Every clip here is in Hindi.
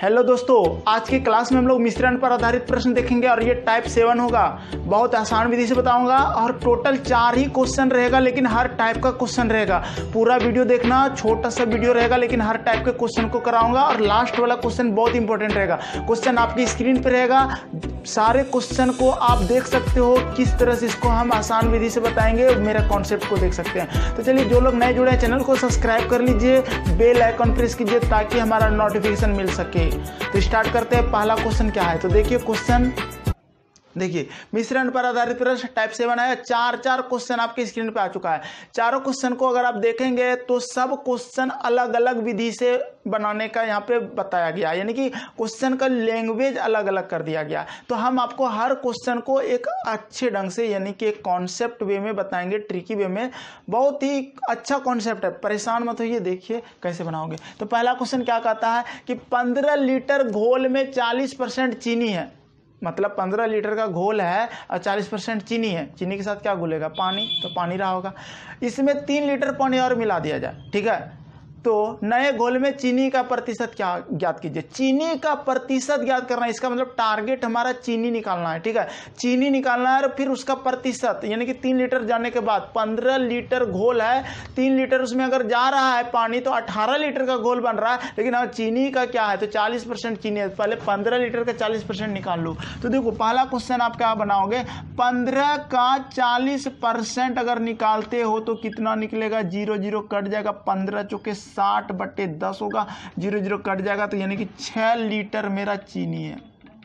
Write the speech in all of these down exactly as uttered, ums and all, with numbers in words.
हेलो दोस्तों, आज की क्लास में हम लोग मिश्रण पर आधारित प्रश्न देखेंगे और ये टाइप सेवन होगा। बहुत आसान विधि से बताऊंगा और टोटल चार ही क्वेश्चन रहेगा, लेकिन हर टाइप का क्वेश्चन रहेगा। पूरा वीडियो देखना, छोटा सा वीडियो रहेगा लेकिन हर टाइप के क्वेश्चन को कराऊंगा और लास्ट वाला क्वेश्चन बहुत इंपॉर्टेंट रहेगा। क्वेश्चन आपकी स्क्रीन पर रहेगा, सारे क्वेश्चन को आप देख सकते हो किस तरह से इसको हम आसान विधि से बताएंगे, मेरा कॉन्सेप्ट को देख सकते हैं। तो चलिए, जो लोग नए जुड़े हैं चैनल को सब्सक्राइब कर लीजिए, बेल आइकन प्रेस कीजिए ताकि हमारा नोटिफिकेशन मिल सके। तो स्टार्ट करते हैं। पहला क्वेश्चन क्या है, तो देखिए क्वेश्चन देखिए, मिश्रण पर आधारित प्रश्न टाइप सेवन है। चार चार क्वेश्चन आपके स्क्रीन पे आ चुका है। चारों क्वेश्चन को अगर आप देखेंगे तो सब क्वेश्चन अलग अलग विधि से बनाने का यहाँ पे बताया गया, यानी कि क्वेश्चन का लैंग्वेज अलग अलग कर दिया गया। तो हम आपको हर क्वेश्चन को एक अच्छे ढंग से, यानी कि एक कॉन्सेप्ट वे में बताएंगे, ट्रिकी वे में। बहुत ही अच्छा कॉन्सेप्ट है, परेशान मत होइए, देखिए कैसे बनाओगे। तो पहला क्वेश्चन क्या कहता है कि पंद्रह लीटर घोल में चालीस परसेंट चीनी है। मतलब पंद्रह लीटर का घोल है और चालीस परसेंट चीनी है। चीनी के साथ क्या घुलेगा? पानी। तो पानी रहा होगा। इसमें तीन लीटर पानी और मिला दिया जाए, ठीक है। तो नए घोल में चीनी का प्रतिशत क्या ज्ञात कीजिए। चीनी का प्रतिशत ज्ञात करना है, इसका मतलब टारगेट हमारा चीनी निकालना है, ठीक है। चीनी निकालना है और फिर उसका प्रतिशत, यानी कि तीन लीटर जाने के बाद पंद्रह लीटर घोल है, तीन लीटर उसमें अगर जा रहा है पानी तो अठारह लीटर का घोल बन रहा है। लेकिन अब चीनी का क्या है, तो चालीस परसेंट चीनी है। पहले पंद्रह लीटर का चालीस परसेंट निकाल लो। तो देखो पहला क्वेश्चन आप क्या बनाओगे, पंद्रह का चालीस परसेंट अगर निकालते हो तो कितना निकलेगा? जीरो जीरो कट जाएगा, पंद्रह चौके साठ बट्टे दस होगा, जीरो जीरो कट जाएगा। तो यानी कि छह लीटर मेरा चीनी है।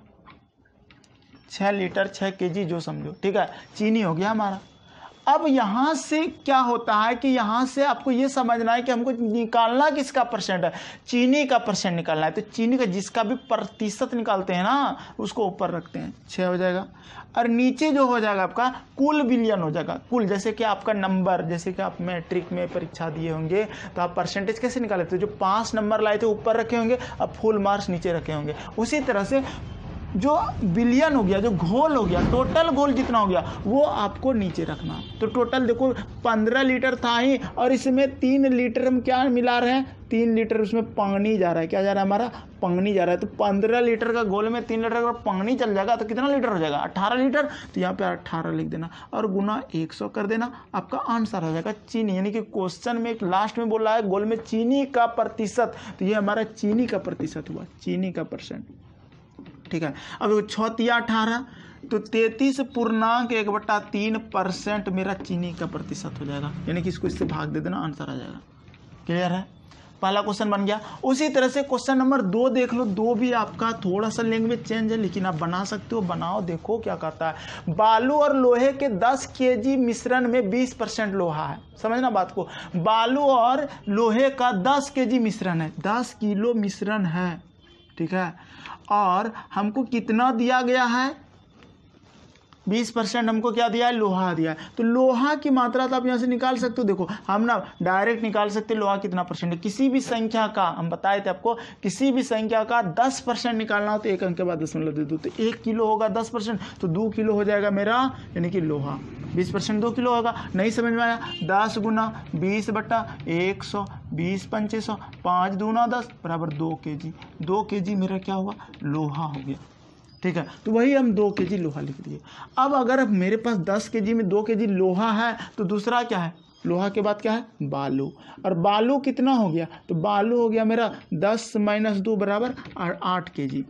छह लीटर छह केजी जो समझो, ठीक है, चीनी हो गया हमारा। अब यहां से क्या होता है कि यहां से आपको यह समझना है कि हमको निकालना किसका परसेंट है, चीनी का परसेंट निकालना है। तो चीनी का जिसका भी प्रतिशत निकालते हैं ना, उसको ऊपर रखते हैं, छह हो जाएगा। और नीचे जो हो जाएगा आपका कुल विलियन हो जाएगा। कुल जैसे कि आपका नंबर, जैसे कि आप मैट्रिक में परीक्षा दिए होंगे तो आप परसेंटेज कैसे निकाले थे, जो पांच नंबर लाए थे ऊपर रखे होंगे, अब फुल मार्क्स नीचे रखे होंगे। उसी तरह से जो बिलियन हो गया, जो घोल हो गया, टोटल घोल जितना हो गया वो आपको नीचे रखना। तो टोटल देखो पंद्रह लीटर था ही और इसमें तीन लीटर हम क्या मिला रहे हैं, तीन लीटर उसमें पानी जा रहा है। क्या जा रहा है? हमारा पानी जा रहा है। तो पंद्रह लीटर का घोल में तीन लीटर अगर पानी चल जाएगा तो कितना लीटर हो जाएगा? अठारह लीटर। तो यहाँ पे अठारह लिख देना और गुना एक सौ कर देना, आपका आंसर हो जाएगा चीनी। यानी कि क्वेश्चन में एक लास्ट में बोला है घोल में चीनी का प्रतिशत, तो ये हमारा चीनी का प्रतिशत हुआ, चीनी का परसेंट, ठीक है। अब छतिया अठारह, तो तैतीस पूर्णांक एक बट्टा तीन परसेंट मेरा चीनी का प्रतिशत हो जाएगा। यानी कि इसको इससे भाग दे देना, आंसर आ जाएगा। क्लियर है? पहला क्वेश्चन बन गया। उसी तरह से क्वेश्चन नंबर दो देख लो। दो भी आपका थोड़ा सा लैंग्वेज चेंज है, लेकिन आप बना सकते हो, बनाओ, देखो क्या कहता है। बालू और लोहे के दस केजी मिश्रण में बीस परसेंट लोहा है। समझना बात को, बालू और लोहे का दस केजी मिश्रण है, दस किलो मिश्रण है, ठीक है। और हमको कितना दिया गया है? बीस परसेंट हमको क्या दिया है? लोहा दिया है। तो लोहा की मात्रा तो आप यहाँ से निकाल सकते हो। देखो हम ना डायरेक्ट निकाल सकते हैं लोहा कितना परसेंट है। किसी भी संख्या का, हम बताए थे आपको, किसी भी संख्या का दस परसेंट निकालना हो तो एक अंक के बाद दशमलव दे दो। तो एक किलो होगा दस परसेंट, तो दो किलो हो जाएगा मेरा, यानी कि लोहा। बीस परसेंट दो किलो होगा। नहीं समझ में आया? दस गुना बीस बट्टा एक सौ, बीस पंचे सौ, पाँच दूना दस बराबर दो के जी। दो के जी मेरा क्या हुआ? लोहा हो गया, ठीक है। तो वही हम दो के जी लोहा लिख दिए। अब अगर मेरे पास दस के जी में दो के जी लोहा है तो दूसरा क्या है? लोहा के बाद क्या है? बालू। और बालू कितना हो गया? तो बालू हो गया मेरा दस माइनस दो बराबर आठ के जी,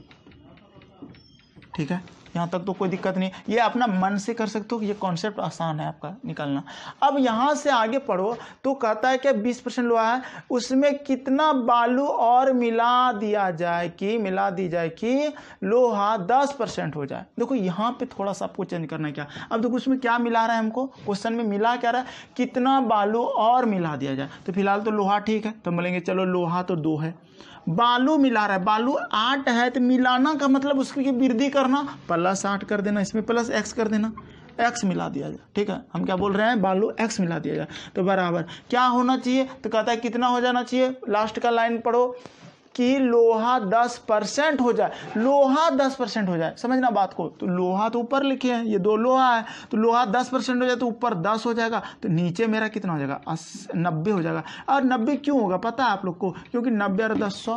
ठीक है। यहाँ तक तो कोई दिक्कत नहीं, ये अपना मन से कर सकते हो कि ये कॉन्सेप्ट आसान है आपका निकालना। अब यहाँ से आगे पढ़ो तो कहता है कि बीस परसेंट लोहा है, उसमें कितना बालू और मिला दिया जाए कि मिला दी जाए कि लोहा दस परसेंट हो जाए। देखो यहाँ पे थोड़ा सा आपको चेंज करना है। क्या? अब देखो उसमें क्या मिला रहा है हमको, क्वेश्चन में मिला क्या रहा है, कितना बालू और मिला दिया जाए। तो फिलहाल तो लोहा ठीक है, तो बोलेंगे चलो लोहा तो दो है, बालू मिला रहा है, बालू आठ है, तो मिलाना का मतलब उसकी वृद्धि करना, प्लस आठ कर देना, इसमें प्लस एक्स कर देना, एक्स मिला दिया जाए, ठीक है। हम क्या बोल रहे हैं? बालू एक्स मिला दिया जाए। तो बराबर क्या होना चाहिए? तो कहता है कितना हो जाना चाहिए, लास्ट का लाइन पढ़ो, कि लोहा दस परसेंट हो जाए, लोहा दस परसेंट हो जाए। समझना बात को। तो लोहा तो ऊपर लिखे हैं, ये दो लोहा है, तो लोहा दस परसेंट हो जाए तो ऊपर दस हो जाएगा, तो नीचे मेरा कितना हो जाएगा? नब्बे हो जाएगा। और नब्बे क्यों होगा पता है आप लोग को? क्योंकि नब्बे और दस सौ,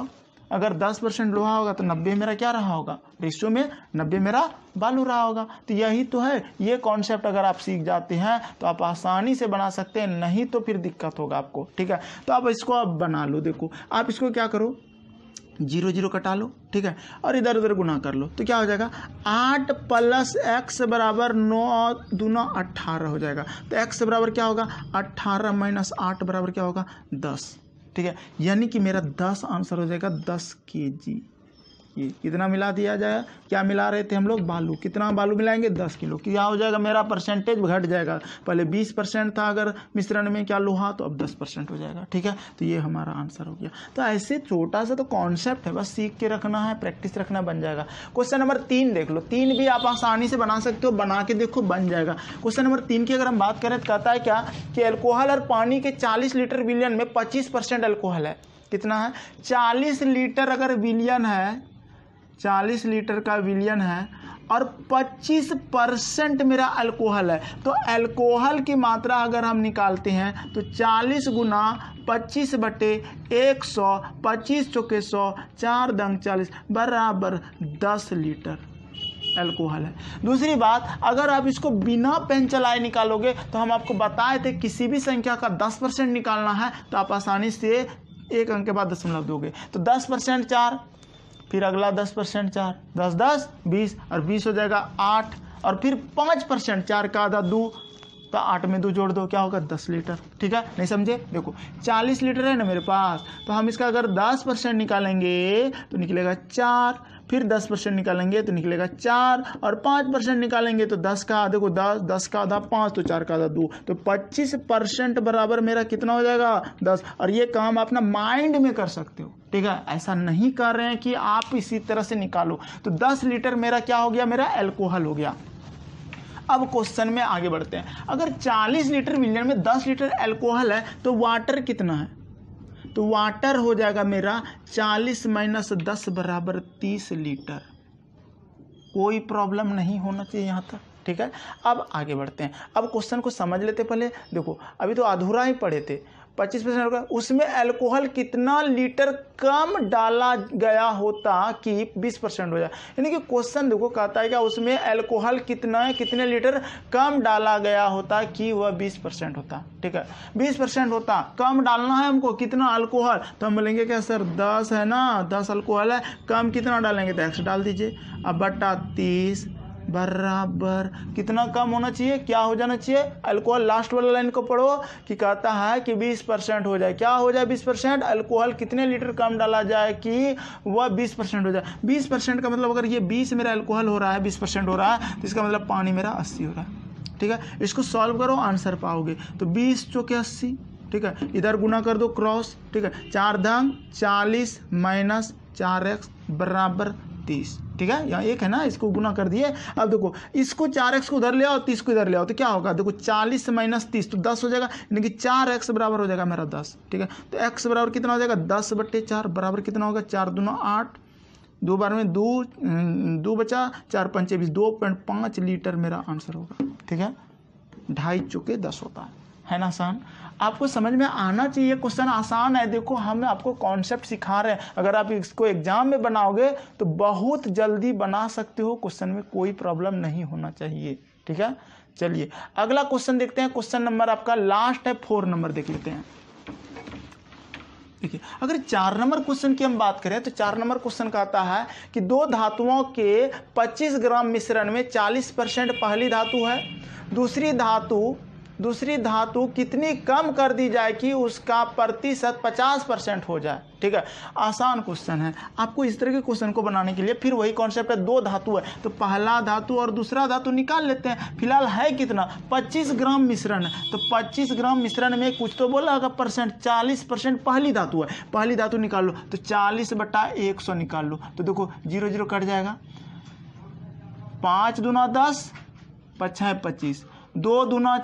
अगर दस परसेंट लोहा होगा तो नब्बे मेरा क्या रहा होगा, रेशियो में नब्बे मेरा बालू रहा होगा। तो यही तो है, ये कॉन्सेप्ट अगर आप सीख जाते हैं तो आप आसानी से बना सकते हैं, नहीं तो फिर दिक्कत होगा आपको। ठीक है, तो अब इसको आप बना लो। देखो आप इसको क्या करो, जीरो जीरो कटा लो, ठीक है, और इधर उधर गुना कर लो, तो क्या हो जाएगा, आठ प्लस एक्स बराबर नौ दूना अट्ठारह हो जाएगा। तो एक्स बराबर क्या होगा, अट्ठारह माइनस आठ बराबर क्या होगा, दस। ठीक है, यानी कि मेरा दस आंसर हो जाएगा, दस के जी। ये कितना मिला दिया जाए, क्या मिला रहे थे हम लोग, बालू। कितना बालू मिलाएंगे, दस किलो। क्या हो जाएगा, मेरा परसेंटेज घट जाएगा। पहले बीस परसेंट था अगर मिश्रण में क्या लोहा, तो अब दस परसेंट हो जाएगा। ठीक है, तो ये हमारा आंसर हो गया। तो ऐसे छोटा सा तो कॉन्सेप्ट है, बस सीख के रखना है, प्रैक्टिस रखना, बन जाएगा। क्वेश्चन नंबर तीन देख लो, तीन भी आप आसानी से बना सकते हो, बना के देखो बन जाएगा। क्वेश्चन नंबर तीन की अगर हम बात करें तो कहता है क्या कि अल्कोहल और पानी के चालीस लीटर विलियन में पच्चीस परसेंट अल्कोहल है। कितना है, चालीस लीटर अगर विलियन है, चालीस लीटर का विलियन है और पच्चीस परसेंट मेरा अल्कोहल है। तो अल्कोहल की मात्रा अगर हम निकालते हैं तो चालीस गुना पच्चीस बटे एक सौ, पच्चीस चौके सौ, चार दंग चालीस बराबर दस लीटर अल्कोहल है। दूसरी बात, अगर आप इसको बिना पेन चलाए निकालोगे तो हम आपको बताए थे किसी भी संख्या का दस परसेंट निकालना है तो आप आसानी से एक अंक के बाद दशमलव दोगे। तो दस परसेंट चार, फिर अगला दस परसेंट चार, दस दस बीस, और बीस हो जाएगा आठ, और फिर पाँच परसेंट चार का आधा दो, तो आठ में दो जोड़ दो, क्या होगा, दस लीटर। ठीक है, नहीं समझे, देखो चालीस लीटर है ना मेरे पास, तो हम इसका अगर दस परसेंट निकालेंगे तो निकलेगा चार, फिर दस परसेंट निकालेंगे तो निकलेगा चार, और पाँच परसेंट निकालेंगे तो दस का, देखो दस, दस का आधा पाँच, तो चार का आधा दो, तो पच्चीस परसेंट बराबर मेरा कितना हो जाएगा, दस। और ये काम अपना माइंड में कर सकते हो। ठीक है, ऐसा नहीं कर रहे हैं कि आप इसी तरह से निकालो। तो दस लीटर मेरा क्या हो गया, मेरा अल्कोहल हो गया। अब क्वेश्चन में आगे बढ़ते हैं। अगर चालीस लीटर विलियन में दस लीटर अल्कोहल है तो वाटर कितना है, तो वाटर हो जाएगा मेरा चालीस माइनस दस बराबर तीस लीटर। कोई प्रॉब्लम नहीं होना चाहिए यहाँ तक। ठीक है, अब आगे बढ़ते हैं। अब क्वेश्चन को समझ लेते पहले। देखो अभी तो अधूरा ही पढ़े थे, पच्चीस परसेंट, उसमें अल्कोहल कितना लीटर कम डाला गया होता कि बीस परसेंट हो जाए। यानी कि क्वेश्चन देखो कहता है कि उसमें अल्कोहल कितना है, कितने लीटर कम डाला गया होता कि वह बीस परसेंट होता। ठीक है, बीस परसेंट होता, कम डालना है हमको कितना अल्कोहल, तो हम बोलेंगे क्या सर दस है ना, दस अल्कोहल है, कम कितना डालेंगे तो एक्स डाल दीजिए। अब बटा तीस बराबर कितना कम होना चाहिए, क्या हो जाना चाहिए, अल्कोहल। लास्ट वाला लाइन को पढ़ो कि कहता है कि बीस परसेंट हो जाए, क्या हो जाए बीस परसेंट, अल्कोहल कितने लीटर कम डाला जाए कि वह बीस परसेंट हो जाए। बीस परसेंट का मतलब अगर ये बीस मेरा अल्कोहल हो रहा है, बीस परसेंट हो रहा है, तो इसका मतलब पानी मेरा अस्सी हो रहा है। ठीक है, इसको सॉल्व करो, आंसर पाओगे। तो बीस चौके अस्सी, ठीक है, इधर गुना कर दो क्रॉस। ठीक है, चार दंग चालीस माइनस चार एक्स बराबर तीस। ठीक है, यहाँ एक है ना, इसको गुना कर दिए। अब देखो इसको चार एक्स को उधर ले आओ, तीस को इधर ले आओ, तो क्या होगा, देखो चालीस माइनस तीस तो दस हो जाएगा, यानी कि चार एक्स बराबर हो जाएगा मेरा दस। ठीक है, तो एक्स बराबर कितना हो जाएगा, दस बट्टे चार बराबर कितना होगा, चार दूना आठ, दो बार में दो, दो बचा, चार पंचे बीस, दो पॉइंट पाँच लीटर मेरा आंसर होगा। ठीक है, ढाई चौके दस होता है है ना आसान। आपको समझ में आना चाहिए, क्वेश्चन आसान है। देखो हम आपको कॉन्सेप्ट सिखा रहे हैं, अगर आप इसको एग्जाम में बनाओगे तो बहुत जल्दी बना सकते हो, क्वेश्चन में कोई प्रॉब्लम नहीं होना चाहिए। ठीक है, चलिए अगला क्वेश्चन देखते हैं। क्वेश्चन नंबर आपका लास्ट है, फोर नंबर देख लेते हैं। देखिए अगर चार नंबर क्वेश्चन की हम बात करें तो चार नंबर क्वेश्चन कहता है कि दो धातुओं के पच्चीस ग्राम मिश्रण में चालीस परसेंट पहली धातु है, दूसरी धातु दूसरी धातु कितनी कम कर दी जाए कि उसका प्रतिशत पचास परसेंट हो जाए। ठीक है, आसान क्वेश्चन है। आपको इस तरह के क्वेश्चन को बनाने के लिए फिर वही कॉन्सेप्ट है, दो धातु है तो पहला धातु और दूसरा धातु निकाल लेते हैं। फिलहाल है कितना, पच्चीस ग्राम मिश्रण है, तो पच्चीस ग्राम मिश्रण में कुछ तो बोला होगा परसेंट, चालीस परसेंट पहली धातु है, पहली धातु निकाल लो, तो चालीस बटा एक सौ निकाल लो, तो देखो जीरो जीरो कट जाएगा, पाँच दूना दस, पच्छा है पच्चीस, दो दूना चार,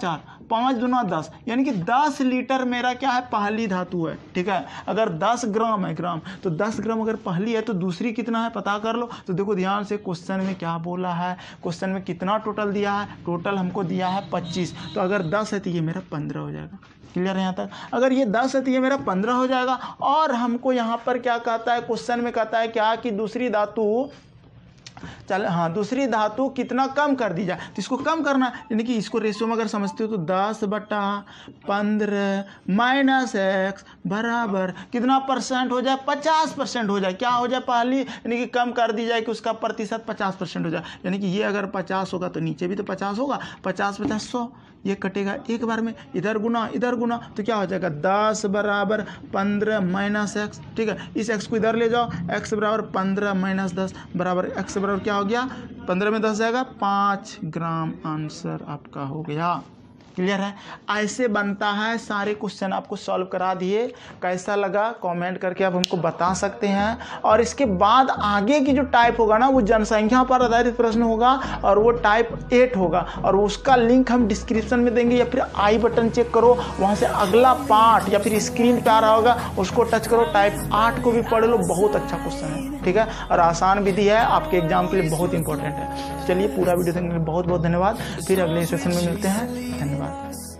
पाँच दूना दस, यानी कि दस लीटर मेरा क्या है, पहली धातु है। ठीक है, अगर दस ग्राम है ग्राम तो दस ग्राम अगर पहली है तो दूसरी कितना है पता कर लो। तो देखो ध्यान से क्वेश्चन में क्या बोला है, क्वेश्चन में कितना टोटल दिया है, टोटल हमको दिया है पच्चीस। तो अगर दस है तो ये मेरा पंद्रह हो जाएगा। क्लियर है यहाँ तक? अगर ये दस है तो ये मेरा पंद्रह हो जाएगा। और हमको यहाँ पर क्या कहता है, क्वेश्चन में कहता है क्या कि दूसरी धातु, चल हाँ दूसरी धातु कितना कम कर दी जाए, तो इसको कम करना, यानी कि इसको रेशियो में अगर समझते हो तो दस बटा पंद्रह माइनस एक्स बराबर कितना परसेंट हो जाए, पचास परसेंट हो जाए। क्या हो जाए, पहली यानी कि कम कर दी जाए कि उसका प्रतिशत पचास परसेंट हो जाए, यानी कि ये अगर पचास होगा तो नीचे भी तो पचास होगा, पचास पचास सौ, ये कटेगा एक बार में, इधर गुना इधर गुना, तो क्या हो जाएगा दस बराबर पंद्रह माइनस एक्स। ठीक है, इस एक्स को इधर ले जाओ, एक्स बराबर पंद्रह माइनस दस बराबर एक्स बराबर क्या हो गया, पंद्रह में दस जाएगा पाँच ग्राम, आंसर आपका हो गया। क्लियर है? ऐसे बनता है, सारे क्वेश्चन आपको सॉल्व करा दिए। कैसा लगा कमेंट करके आप हमको बता सकते हैं। और इसके बाद आगे की जो टाइप होगा ना वो जनसंख्या पर आधारित प्रश्न होगा और वो टाइप एट होगा, और उसका लिंक हम डिस्क्रिप्शन में देंगे या फिर आई बटन चेक करो, वहाँ से अगला पार्ट या फिर स्क्रीन पे आ रहा होगा उसको टच करो, टाइप आठ को भी पढ़ लो, बहुत अच्छा क्वेश्चन है। ठीक है, और आसान विधि है, आपके एग्जाम के लिए बहुत इंपॉर्टेंट है। चलिए पूरा वीडियो देखने के लिए बहुत बहुत धन्यवाद, फिर अगले सेशन में मिलते हैं, धन्यवाद।